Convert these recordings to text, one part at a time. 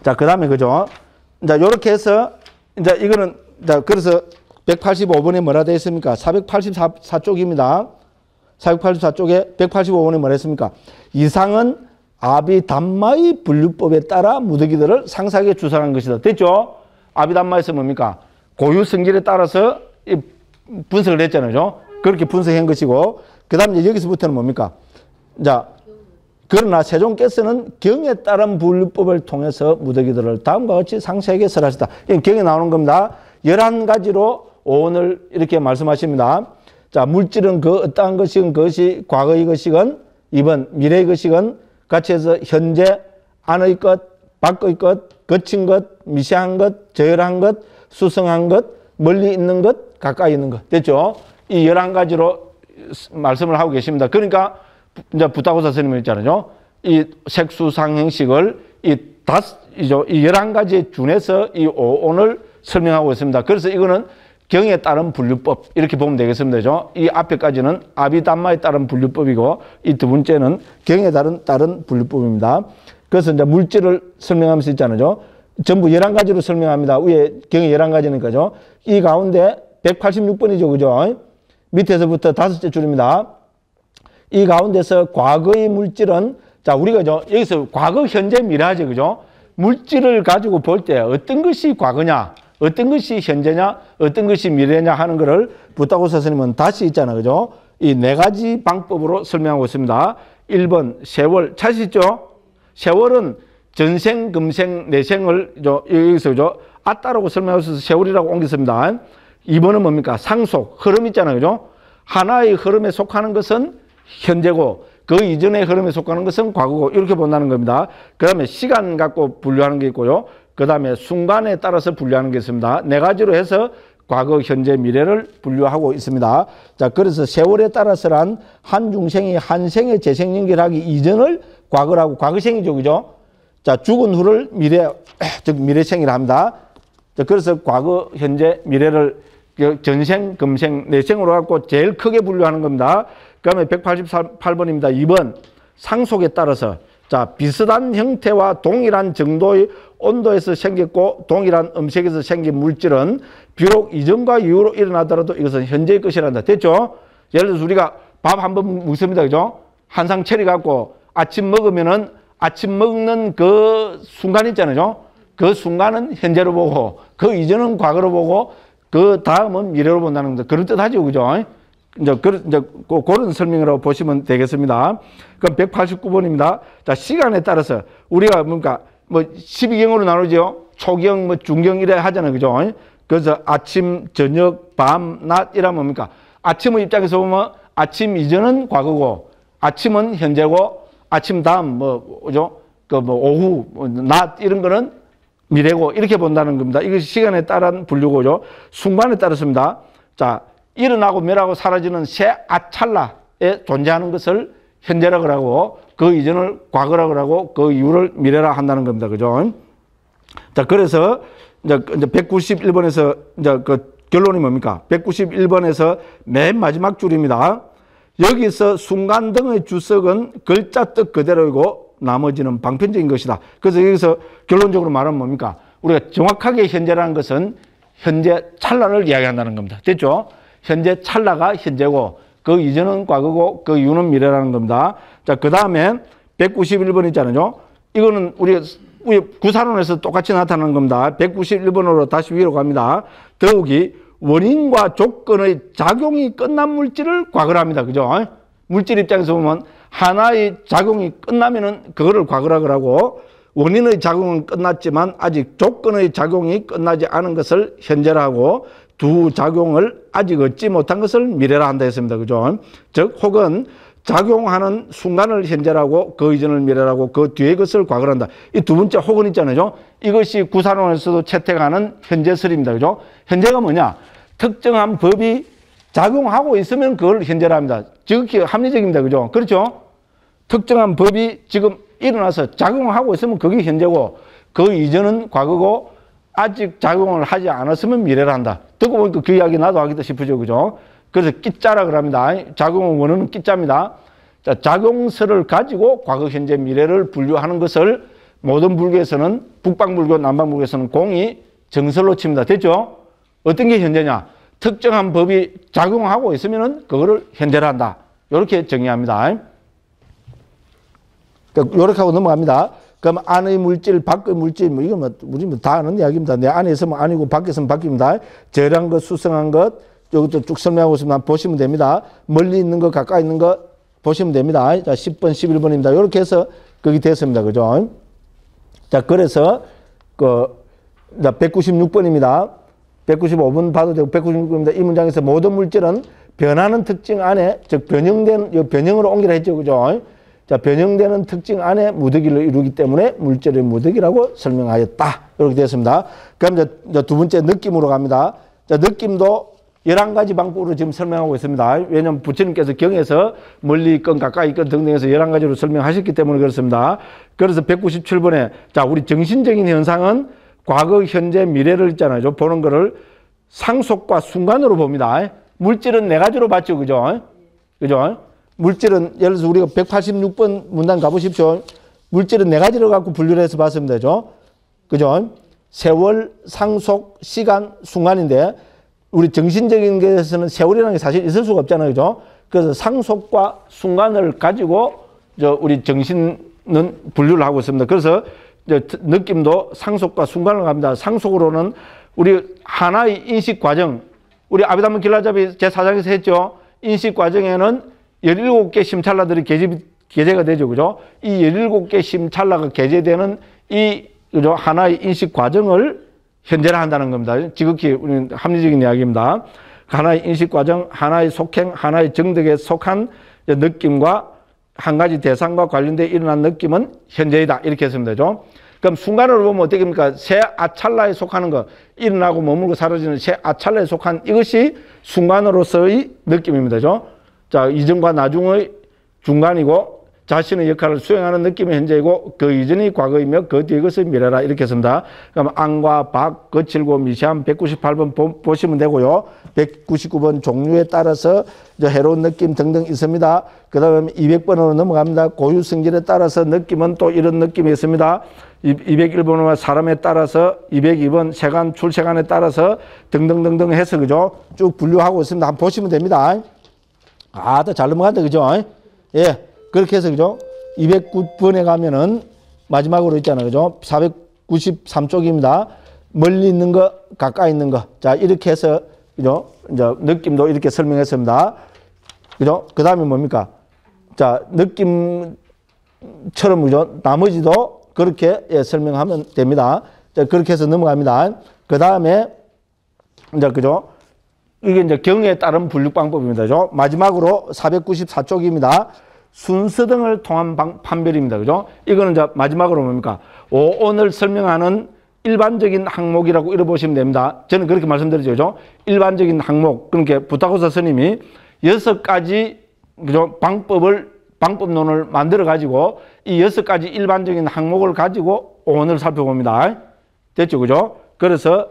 자, 그 다음에, 그죠? 자, 요렇게 해서, 이제 이거는, 자, 그래서 185번에 뭐라 되어 있습니까? 484쪽입니다. 484쪽에 185번에 뭐라 했습니까? 이상은 아비담마의 분류법에 따라 무더기들을 상세하게 주장한 것이다. 됐죠? 아비담마에서 뭡니까? 고유 성질에 따라서 분석을 했잖아요. 그렇게 분석한 것이고, 그 다음에 여기서부터는 뭡니까? 자, 그러나 세종께서는 경에 따른 분류법을 통해서 무더기들을 다음과 같이 상세하게 설하셨다. 이건 경에 나오는 겁니다. 11가지로 오늘 이렇게 말씀하십니다. 자, 물질은 그 어떠한 것이건 그것이 과거의 것이건 2번 미래의 것이건 같이 해서 현재 안의 것, 밖의 것, 거친 것, 미세한 것, 저열한 것, 수성한 것, 멀리 있는 것, 가까이 있는 것. 됐죠? 이 11가지로 말씀을 하고 계십니다. 그러니까 이제 부타고사 선생님이 있잖아요. 이 색수상 형식을 이 11가지에 준해서 이 오온을 설명하고 있습니다. 그래서 이거는 경에 따른 분류법 이렇게 보면 되겠습니다. 이 앞에까지는 아비담마에 따른 분류법이고 이 두 번째는 경에 따른 분류법입니다. 그래서 이제 물질을 설명하면서 있잖아요. 전부 11가지로 설명합니다. 위에 경에 11가지니까요. 이 가운데 186번이죠. 그죠? 밑에서부터 5째 줄입니다. 이 가운데서 과거의 물질은, 자, 우리가 여기서 과거, 현재, 미래하죠. 그죠? 물질을 가지고 볼 때 어떤 것이 과거냐, 어떤 것이 현재냐, 어떤 것이 미래냐 하는 것을 부타고사 선생님은 다시 있잖아요. 그죠? 이 4가지 방법으로 설명하고 있습니다. 1번, 세월. 찾으시죠? 세월은 전생, 금생, 내생을 여기서 아따라고 설명하셔서 세월이라고 옮겼습니다. 2번은 뭡니까? 상속, 흐름 있잖아요. 그죠? 하나의 흐름에 속하는 것은 현재고 그 이전의 흐름에 속하는 것은 과거고 이렇게 본다는 겁니다. 그 다음에 시간 갖고 분류하는 게 있고요. 그 다음에 순간에 따라서 분류하는 게 있습니다. 4가지로 해서 과거, 현재, 미래를 분류하고 있습니다. 자, 그래서 세월에 따라서란 한 중생이 한 생에 재생 연결하기 이전을 과거라고, 과거생이죠. 그죠? 자, 죽은 후를 미래, 즉 미래생이라 합니다. 자, 그래서 과거, 현재, 미래를 전생, 금생, 내생으로 갖고 제일 크게 분류하는 겁니다. 그 다음에 188번입니다. 2번, 상속에 따라서. 자, 비슷한 형태와 동일한 정도의 온도에서 생겼고 동일한 음색에서 생긴 물질은 비록 이전과 이후로 일어나더라도 이것은 현재의 것이란다. 됐죠? 예를 들어서 우리가 밥 한 번 먹습니다. 그죠? 한 상 차려갖고 아침 먹으면은 아침 먹는 그 순간 있잖아요. 그 순간은 현재로 보고 그 이전은 과거로 보고 그 다음은 미래로 본다는 겁니다. 그럴 듯 하죠. 그죠? 이제 그런 설명이라고 보시면 되겠습니다. 그럼 189번입니다. 자, 시간에 따라서 우리가 뭔가 뭐 12경으로 나누죠. 초경, 뭐 중경 이래 하잖아요. 그죠? 그래서 아침, 저녁, 밤, 낮 이라 뭡니까? 아침의 입장에서 보면 아침 이전은 과거고 아침은 현재고 아침 다음 뭐죠? 그 뭐 오후, 낮 이런 거는 미래고 이렇게 본다는 겁니다. 이것이 시간에 따른 분류고요. 순간에 따랐습니다. 자, 일어나고 멸하고 사라지는 새 아찰나에 존재하는 것을 현재라고 하고 그 이전을 과거라고 하고 그 이후를 미래라 한다는 겁니다. 그죠? 자, 그래서 이제 191번에서 이제 그 결론이 뭡니까? 191번에서 맨 마지막 줄입니다. 여기서 순간 등의 주석은 글자 뜻 그대로이고 나머지는 방편적인 것이다. 그래서 여기서 결론적으로 말하면 뭡니까? 우리가 정확하게 현재라는 것은 현재 찰나를 이야기한다는 겁니다. 됐죠? 현재 찰나가 현재고 그 이전은 과거고 그 이후는 미래라는 겁니다. 자, 그 다음에 191번 있잖아요. 이거는 우리 구사론에서 똑같이 나타나는 겁니다. 191번으로 다시 위로 갑니다. 더욱이 원인과 조건의 작용이 끝난 물질을 과거라 합니다. 그죠? 물질 입장에서 보면 하나의 작용이 끝나면은 그거를 과거라고 하고 원인의 작용은 끝났지만 아직 조건의 작용이 끝나지 않은 것을 현재라 하고 두 작용을 아직 얻지 못한 것을 미래라 한다 했습니다. 그죠? 즉 혹은 작용하는 순간을 현재라고 그 이전을 미래라고 그 뒤의 것을 과거라 한다. 이 두 번째 혹은 있잖아요. 이것이 구사론에서도 채택하는 현재설입니다. 그죠? 현재가 뭐냐? 특정한 법이 작용하고 있으면 그걸 현재라 합니다. 지극히 합리적입니다. 그죠? 그렇죠? 특정한 법이 지금 일어나서 작용하고 있으면 그게 현재고 그 이전은 과거고 아직 작용을 하지 않았으면 미래라 한다. 듣고 보니까 그 이야기 나도 하겠다 싶으죠. 그죠? 그래서 끼자라 그럽니다. 작용의 원어는 끼자입니다. 자, 작용설을 가지고 과거, 현재, 미래를 분류하는 것을 모든 불교에서는 북방불교, 남방불교에서는 공이 정설로 칩니다. 됐죠? 어떤 게 현재냐? 특정한 법이 작용하고 있으면은 그거를 현재로 한다. 이렇게 정의합니다. 이렇게 하고 넘어갑니다. 그럼 안의 물질, 밖의 물질, 뭐 이거 우리 다 아는 이야기입니다. 내 안에 있으면 아니고 밖에 있으면 밖입니다. 저런 것, 수성한 것, 이것도 쭉 설명하고 있으면 보시면 됩니다. 멀리 있는 것, 가까이 있는 것 보시면 됩니다. 자, 10번, 11번입니다. 이렇게 해서 거기 됐습니다. 그죠? 자, 그래서, 196번입니다. 195번 봐도 되고, 196번입니다. 이 문장에서 모든 물질은 변하는 특징 안에, 즉, 변형으로 옮기라 했죠. 그죠? 자, 변형되는 특징 안에 무더기를 이루기 때문에 물질의 무더기라고 설명하였다. 이렇게 되었습니다. 그럼 이제 두 번째 느낌으로 갑니다. 자, 느낌도 11가지 방법으로 지금 설명하고 있습니다. 왜냐하면 부처님께서 경에서 멀리 있건 가까이 있건 등등해서 11가지로 설명하셨기 때문에 그렇습니다. 그래서 197번에 자, 우리 정신적인 현상은 과거, 현재, 미래를 있잖아요. 보는 거를 상속과 순간으로 봅니다. 물질은 4가지로 봤죠. 그죠? 그죠? 물질은 예를 들어서 우리가 186번 문단 가보십시오. 물질은 4가지로 갖고 분류를 해서 봤으면 되죠. 그죠? 세월, 상속, 시간, 순간인데 우리 정신적인 것에서는 세월이라는 게 사실 있을 수가 없잖아요. 그죠? 그래서 상속과 순간을 가지고 우리 정신은 분류를 하고 있습니다. 그래서 느낌도 상속과 순간을 갑니다. 상속으로는 우리 하나의 인식 과정, 우리 아비담마 길라잡이 제4장에서 했죠. 인식 과정에는 17개 심찰라들이 게재가 되죠. 그죠? 이 17개 심찰라가 게재되는 그죠? 하나의 인식 과정을 현재라 한다는 겁니다. 지극히 우리는 합리적인 이야기입니다. 하나의 인식 과정, 하나의 속행, 하나의 정덕에 속한 느낌과 한 가지 대상과 관련되어 일어난 느낌은 현재이다. 이렇게 했으면 되죠. 그럼 순간으로 보면 어떻게 됩니까? 새 아찰라에 속하는 것, 일어나고 머물고 사라지는 새 아찰라에 속한 이것이 순간으로서의 느낌입니다. 그죠? 자, 이전과 나중의 중간이고 자신의 역할을 수행하는 느낌이 현재이고 그 이전이 과거이며 그 뒤의 것은 미래라 이렇게 했습니다. 그럼 안과 박, 거칠고 미세함 198번 보시면 되고요. 199번 종류에 따라서 해로운 느낌 등등 있습니다. 그 다음에 200번으로 넘어갑니다. 고유 성질에 따라서 느낌은 또 이런 느낌이 있습니다. 201번은 사람에 따라서 202번 세간, 출세간에 따라서 등등등등 해서 그죠? 쭉 분류하고 있습니다. 한번 보시면 됩니다. 더 잘 넘어간다. 그죠? 예. 그렇게 해서, 그죠? 209번에 가면은 마지막으로 있잖아요. 그죠? 493쪽입니다. 멀리 있는 거, 가까이 있는 거. 자, 이렇게 해서, 그죠? 이제 느낌도 이렇게 설명했습니다. 그죠? 그 다음에 뭡니까? 자, 느낌처럼, 그죠? 나머지도 그렇게 설명하면 됩니다. 자, 그렇게 해서 넘어갑니다. 그 다음에, 이제, 그죠? 이게 이제 경에 따른 분류 방법입니다. 그죠? 마지막으로 494쪽입니다. 순서 등을 통한 판별입니다. 그죠? 이거는 이제 마지막으로 뭡니까? 오온을 설명하는 일반적인 항목이라고 읽어보시면 됩니다. 저는 그렇게 말씀드리죠. 그죠? 일반적인 항목. 그러니까 부타고사 스님이 6가지, 그죠? 방법론을 만들어 가지고 이 6가지 일반적인 항목을 가지고 오온을 살펴봅니다. 됐죠? 그죠? 그래서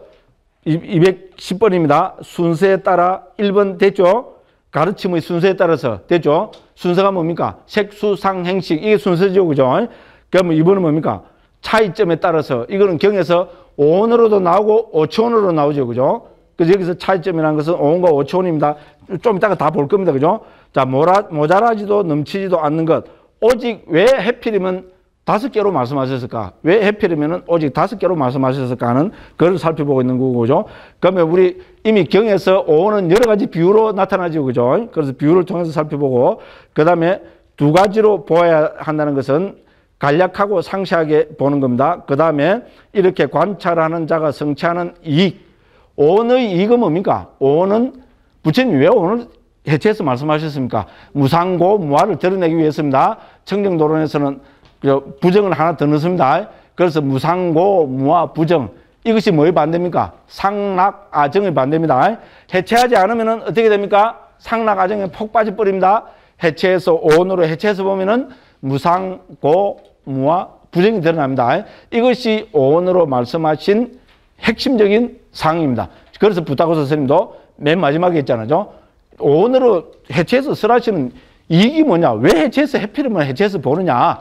210번입니다. 순서에 따라 1번 됐죠? 가르침의 순서에 따라서 됐죠? 순서가 뭡니까? 색수상 행식 이게 순서죠. 그죠? 그러면 2번은 뭡니까? 차이점에 따라서 이거는 경에서 5원으로도 나오고 5초원으로 나오죠. 그죠? 그래서 여기서 차이점이라는 것은 5원과 5초원입니다. 좀 이따가 다 볼 겁니다. 그죠? 자, 모자라지도 넘치지도 않는 것. 오직 왜 해필이면 5개로 말씀하셨을까? 왜 해필이면 오직 5개로 말씀하셨을까 하는 그걸 살펴보고 있는 거고, 그죠? 그러면 우리 이미 경에서 5원은 여러 가지 비유로 나타나죠. 그죠? 그래서 비유를 통해서 살펴보고, 그 다음에 2가지로 보아야 한다는 것은 간략하고 상세하게 보는 겁니다. 그 다음에 이렇게 관찰하는 자가 성취하는 이익. 5원의 이익은 뭡니까? 5원은 부처님이 왜 오늘 해체해서 말씀하셨습니까? 무상고, 무아를 드러내기 위해서입니다. 청정도론에서는 부정을 하나 더 넣습니다. 그래서 무상고, 무아, 부정. 이것이 뭐의 반대입니까? 상락, 아정의 반대입니다. 해체하지 않으면 어떻게 됩니까? 상락, 아정에 폭 빠져버립니다. 해체해서, 오온으로 해체해서 보면은 무상고, 무아, 부정이 드러납니다. 이것이 오온으로 말씀하신 핵심적인 상입니다. 그래서 부타고사 스님도 맨 마지막에 있잖아요. 오온으로 해체해서 설하시는 이익이 뭐냐? 왜 해체해서 해필이면 해체해서 보느냐?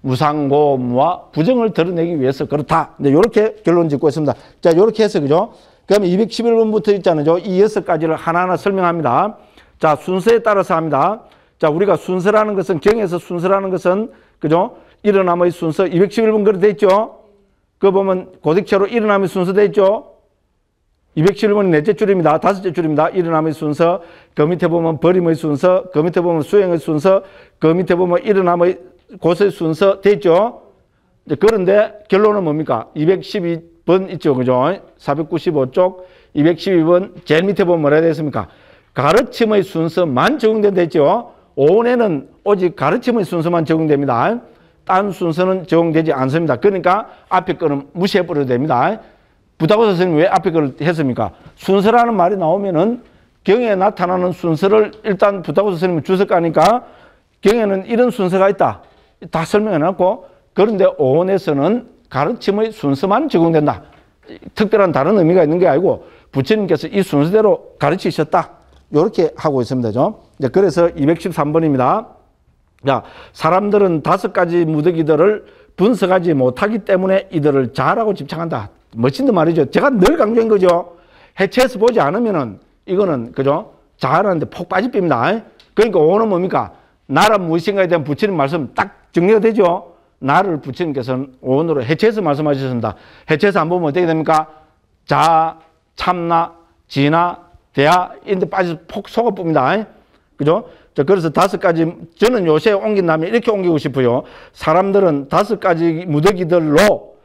무상고무와 부정을 드러내기 위해서 그렇다. 이렇게 결론 짓고 있습니다. 자, 이렇게 해서 그죠? 그다음에 211번부터 있잖아요. 이 6가지를 하나하나 설명합니다. 자, 순서에 따라서 합니다. 자, 우리가 순서라는 것은 경에서 순서라는 것은 그죠? 일어남의 순서 211번 그렇게 돼 있죠? 그거 보면 고딕체로 일어남의 순서 돼 있죠? 211번이 넷째 줄입니다. 다섯째 줄입니다. 일어남의 순서. 그 밑에 보면 버림의 순서. 그 밑에 보면 수행의 순서. 그 밑에 보면 일어남의 고서의 순서 돼 있죠? 그런데 결론은 뭡니까? 212번 있죠? 그죠? 495쪽 212번 제일 밑에 보면 뭐라 되어 있습니까? 가르침의 순서만 적용된다 했죠? 오온에는 오직 가르침의 순서만 적용됩니다. 딴 순서는 적용되지 않습니다. 그러니까 앞에 거는 무시해버려도 됩니다. 부다고 선생님이 왜 앞에 걸 했습니까? 순서라는 말이 나오면은 경에 나타나는 순서를 일단 부다고 선생님이 주석가니까 경에는 이런 순서가 있다. 다 설명해놨고, 그런데 오온에서는 가르침의 순서만 적용된다. 특별한 다른 의미가 있는 게 아니고 부처님께서 이 순서대로 가르치셨다. 이렇게 하고 있습니다. 그래서 213번입니다. 자, 사람들은 5가지 무더기들을 분석하지 못하기 때문에 이들을 자라고 집착한다. 멋진 말이죠. 제가 늘 강조한 거죠. 해체해서 보지 않으면은 이거는 그죠? 자라는데 폭 빠집니다. 그러니까 오는 뭡니까? 나란 무엇인가에 대한 부처님 말씀 딱 정리가 되죠. 나를 부처님께서는 오온으로 해체해서 말씀하셨습니다. 해체해서 안 보면 어떻게 됩니까? 자, 참나, 지나, 대하 이런데 빠져서 폭 속아쁩니다. 그죠? 그래서 5가지 저는 요새 옮긴 다음에 이렇게 옮기고 싶어요. 사람들은 5가지 무더기들로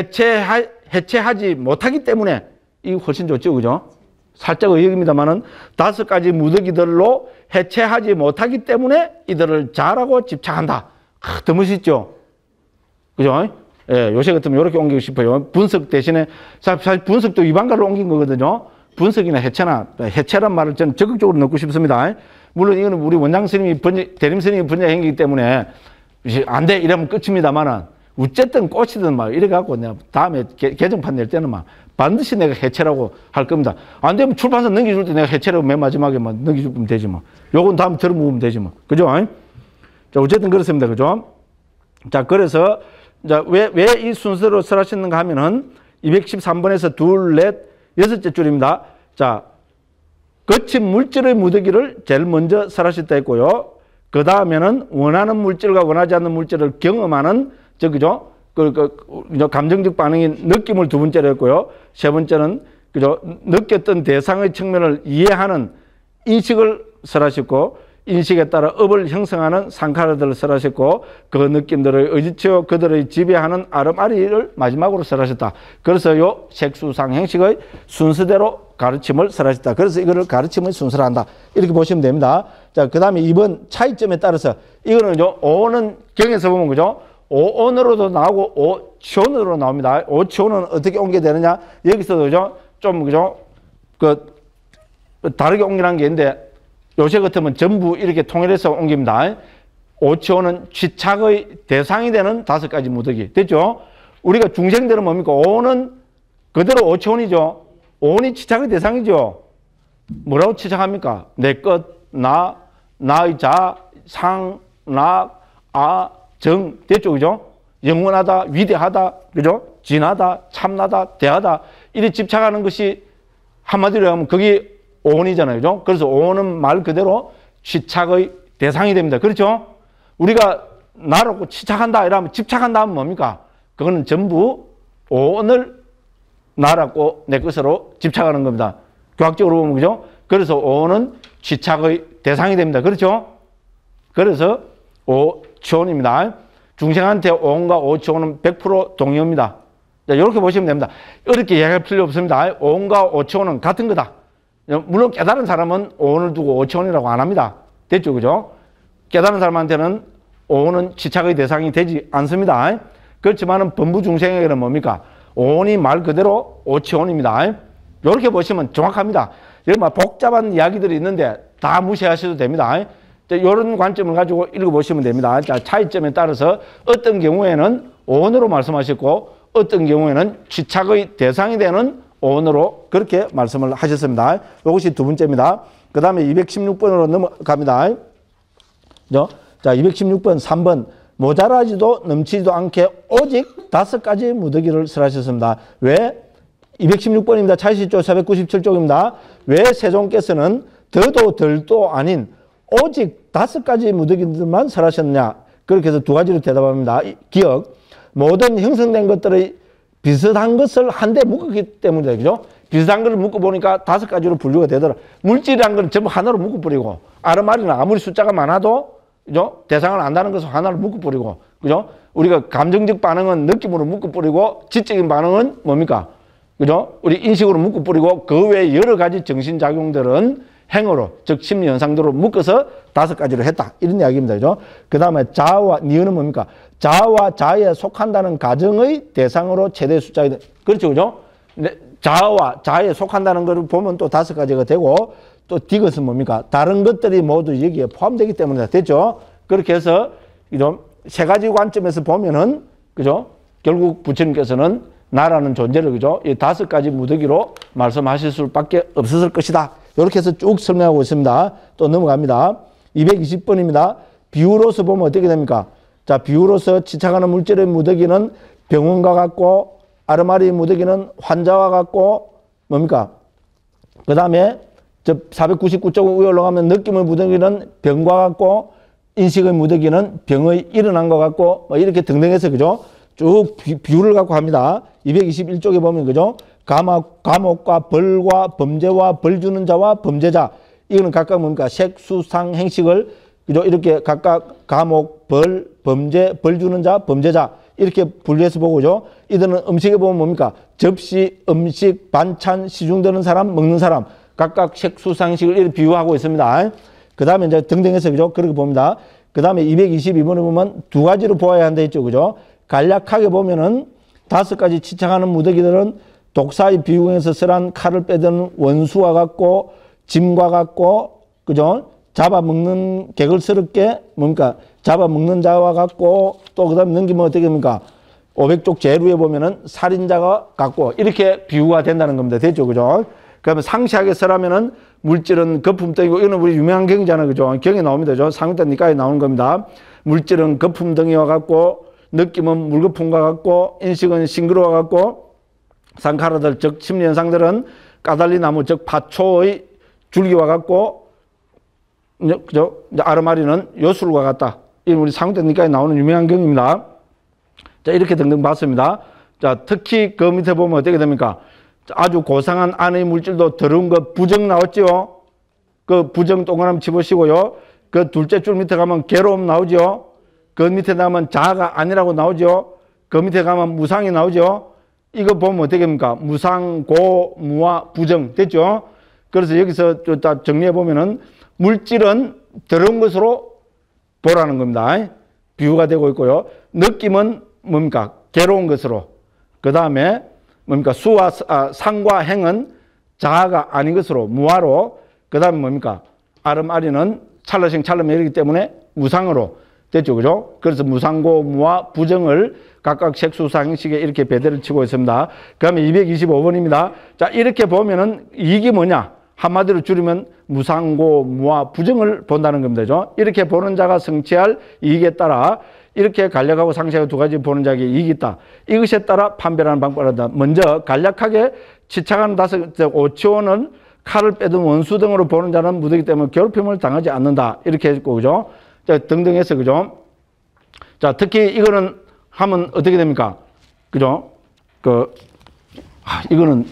해체하지 못하기 때문에 이거 훨씬 좋죠. 그죠? 살짝 의역입니다만은 5가지 무더기들로 해체하지 못하기 때문에 이들을 자라고 집착한다. 더 멋있죠? 그죠? 예, 요새 같으면 이렇게 옮기고 싶어요. 분석 대신에, 사실 분석도 위반가로 옮긴 거거든요. 분석이나 해체란 말을 저는 적극적으로 넣고 싶습니다. 물론 이거는 우리 원장 스님이 대림 스님이 번역행기이기 때문에 안 돼! 이러면 끝입니다만은 어쨌든 꼬치든 막 이래갖고 내가 다음에 개정판 낼 때는 막 반드시 내가 해체라고 할 겁니다. 안 되면 출판사 넘겨줄 때 내가 해체라고 맨 마지막에 막 넘겨주면 되지 뭐. 요건 다음에 들어보면 되지 뭐. 그죠? 자, 어쨌든 그렇습니다. 그죠? 자, 그래서 자, 왜 이 순서로 설하셨는가 하면은 213번에서 둘, 넷, 6째 줄입니다. 자, 거친 물질의 무더기를 제일 먼저 설하셨다 했고요. 그 다음에는 원하는 물질과 원하지 않는 물질을 경험하는 그죠? 감정적 반응인 느낌을 2번째로 했고요. 3번째는 그죠? 느꼈던 대상의 측면을 이해하는 인식을 설하셨고, 인식에 따라 업을 형성하는 상카라들을 설하셨고, 그 느낌들의 의지치어 그들의 지배하는 아름아리를 마지막으로 설하셨다. 그래서 요 색수상 행식의 순서대로 가르침을 설하셨다. 그래서 이거를 가르침의 순서로 한다. 이렇게 보시면 됩니다. 자, 그 다음에 2번 차이점에 따라서 이거는 오는 경에서 보면 그죠? 오온으로도 나오고 오치온으로 나옵니다. 오치온은 어떻게 옮게 되느냐? 여기서도 그죠? 좀 그죠? 다르게 옮기는 게 있는데 요새 같으면 전부 이렇게 통일해서 옮깁니다. 오치온은 취착의 대상이 되는 5가지 무더기. 됐죠? 우리가 중생들은 뭡니까? 오온은 그대로 오치온이죠. 오온이 취착의 대상이죠. 뭐라고 취착합니까? 내 것, 나, 나의 자, 상, 락, 아, 정. 됐죠? 그죠? 영원하다, 위대하다, 그죠? 진하다, 참나다, 대하다. 이렇게 집착하는 것이 한마디로 하면 그게 오온이잖아요. 그죠? 그래서 오온은 말 그대로 취착의 대상이 됩니다. 그렇죠? 우리가 나라고 취착한다 이러면 집착한다 하면 뭡니까? 그거는 전부 오온을 나라고 내 것으로 집착하는 겁니다. 교학적으로 보면 그죠? 그래서 오온은 취착의 대상이 됩니다. 그렇죠? 그래서 오치온입니다. 중생한테 오온과 오치온은 100% 동의어입니다. 자, 이렇게 보시면 됩니다. 이렇게 이야기할 필요 없습니다. 오온과 오치온은 같은 거다. 물론 깨달은 사람은 오온을 두고 오치온이라고 안 합니다. 됐죠? 그죠? 깨달은 사람한테는 오온은 취착의 대상이 되지 않습니다. 그렇지만은 범부 중생에게는 뭡니까? 오온이 말 그대로 오치온입니다. 이렇게 보시면 정확합니다. 여기 막 복잡한 이야기들이 있는데 다 무시하셔도 됩니다. 이런 관점을 가지고 읽어보시면 됩니다. 자, 차이점에 따라서 어떤 경우에는 오온으로 말씀하셨고 어떤 경우에는 취착의 대상이 되는 오온으로 그렇게 말씀을 하셨습니다. 이것이 2번째입니다. 그 다음에 216번으로 넘어갑니다. 자, 216번 3번 모자라지도 넘치지도 않게 오직 5가지 무더기를 설하셨습니다. 왜? 216번입니다. 차시조 497쪽입니다. 왜 세종께서는 더도 덜도 아닌 오직 5가지 무더기들만 설하셨냐? 그렇게 해서 2가지로 대답합니다. 기억. 모든 형성된 것들의 비슷한 것을 한데 묶었기 때문이다. 그죠? 비슷한 것을 묶어보니까 5가지로 분류가 되더라. 물질이란 건 전부 하나로 묶어버리고, 아르마리는 아무리 숫자가 많아도, 그죠? 대상을 안다는 것을 하나로 묶어버리고, 그죠? 우리가 감정적 반응은 느낌으로 묶어버리고, 지적인 반응은 뭡니까? 그죠? 우리 인식으로 묶어버리고, 그 외에 여러 가지 정신작용들은 행어로, 즉 심리 현상들로 묶어서 5가지로 했다. 이런 이야기입니다. 그죠? 그 다음에 자아와, 니은은 뭡니까? 자아와 자아에 속한다는 가정의 대상으로 최대 숫자가, 그렇죠. 그죠? 자아와 자아에 속한다는 것을 보면 또 5가지가 되고, 또 디귿은 뭡니까? 다른 것들이 모두 여기에 포함되기 때문에 됐죠? 그렇게 해서, 그죠? 3가지 관점에서 보면은, 그죠? 결국 부처님께서는 나라는 존재를, 그죠? 이 5가지 무더기로 말씀하실 수밖에 없었을 것이다. 이렇게 해서 쭉 설명하고 있습니다. 또 넘어갑니다. 220번입니다. 비유로서 보면 어떻게 됩니까? 자, 비유로서 지착하는 물질의 무더기는 병원과 같고, 아르마리 무더기는 환자와 같고, 뭡니까? 그 다음에, 499쪽 위에 올라가면 느낌의 무더기는 병과 같고, 인식의 무더기는 병의 일어난 것 같고, 뭐 이렇게 등등해서, 그죠? 쭉 비유를 갖고 합니다. 221쪽에 보면, 그죠? 감옥과 벌과 범죄와 벌 주는 자와 범죄자. 이거는 각각 뭡니까? 색, 수, 상, 행식을, 그죠? 이렇게 각각 감옥, 벌, 범죄, 벌 주는 자, 범죄자. 이렇게 분류해서 보고, 그죠? 이들은 음식에 보면 뭡니까? 접시, 음식, 반찬, 시중되는 사람, 먹는 사람. 각각 색, 수, 상, 행식을 이렇게 비유하고 있습니다. 그 다음에 이제 등등해서, 그죠? 그렇게 봅니다. 그 다음에 222번에 보면 2가지로 보아야 한다 했죠. 그죠? 간략하게 보면은 5가지 치착하는 무더기들은 독사의 비유에서 설한 칼을 빼드는 원수와 같고, 짐과 같고, 그죠? 잡아먹는 개걸스럽게, 뭡니까? 잡아먹는 자와 같고, 또 그 다음에 넘기면 어떻게 됩니까? 500쪽 제일 위에 보면은 살인자가 같고, 이렇게 비유가 된다는 겁니다. 됐죠? 그죠? 그러면 상시하게 설하면은 물질은 거품덩이고, 이거는 우리 유명한 경이잖아요. 그죠? 경에 나옵니다. 그죠? 상위단 니까지 나오는 겁니다. 물질은 거품덩이와 같고, 느낌은 물거품과 같고, 인식은 싱그러와 같고, 상카라들, 즉 심리현상들은 까달리나무, 즉 파초의 줄기와 같고, 그죠? 아르마리는 요술과 같다. 이 우리 상대니까지 나오는 유명한 경입니다. 자, 이렇게 등등 봤습니다. 자, 특히 그 밑에 보면 어떻게 됩니까? 아주 고상한 안의 물질도 더러운 거 부정 나왔죠? 그 부정 동그라미 집으시고요. 그 둘째 줄 밑에 가면 괴로움 나오죠? 그 밑에 가면 자아가 아니라고 나오죠? 그 밑에 가면 무상이 나오죠? 이거 보면 어떻게 됩니까? 무상, 고, 무와, 부정. 됐죠? 그래서 여기서 딱 정리해 보면은 물질은 더러운 것으로 보라는 겁니다. 비유가 되고 있고요. 느낌은 뭡니까? 괴로운 것으로. 그 다음에 뭡니까? 수와, 상과 행은 자아가 아닌 것으로, 무아로. 그 다음에 뭡니까? 아름아리는 찰나생 찰나매이기 때문에 무상으로. 됐죠? 그죠? 그래서 무상고, 무아, 부정을 각각 색수상식에 이렇게 배대를 치고 있습니다. 그 다음에 225번입니다. 자, 이렇게 보면은 이게 뭐냐? 한마디로 줄이면 무상고, 무아, 부정을 본다는 겁니다. 그죠? 이렇게 보는 자가 성취할 이익에 따라 이렇게 간략하고 상세하게 2가지 보는 자에게 이익이 있다. 이것에 따라 판별하는 방법을 한다. 먼저 간략하게 치착하는 5치원은 칼을 빼든 원수 등으로 보는 자는 무더기 때문에 괴롭힘을 당하지 않는다. 이렇게 했고, 그죠? 자, 등등 해서, 그죠? 자, 특히 이거는 하면 어떻게 됩니까? 그죠? 이거는,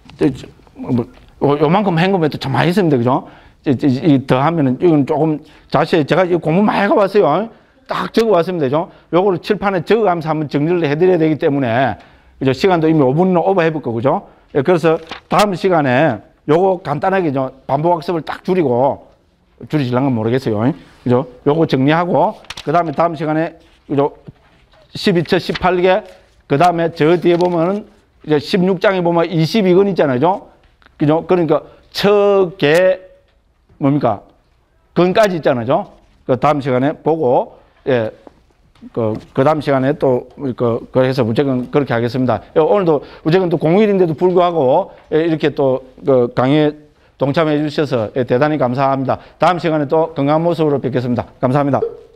요만큼 헹구면 또 참 많이 있습니다. 그죠? 더 하면은, 이건 조금 자세히, 제가 이 공부 많이 해봤어요. 딱 적어 왔습니다. 그죠? 요거를 칠판에 적어가면서 한번 정리를 해드려야 되기 때문에, 그죠? 시간도 이미 5분이나 오버해볼 거, 그죠? 그래서 다음 시간에 요거 간단하게 반복 학습을 딱 줄이실란 건 모르겠어요. 그죠? 요거 정리하고, 그 다음에 다음 시간에, 그죠? 12처 18개, 그 다음에 저 뒤에 보면은, 이제 16장에 보면 22권 있잖아요. 그죠? 그러니까, 처, 개, 뭡니까? 건까지 있잖아요. 그 다음 시간에 보고, 예, 그 다음 시간에 또, 그래서 무조건 그렇게 하겠습니다. 오늘도 무조건 또 공휴일인데도 불구하고, 예, 이렇게 또, 강의에 동참해 주셔서 대단히 감사합니다. 다음 시간에 또 건강한 모습으로 뵙겠습니다. 감사합니다.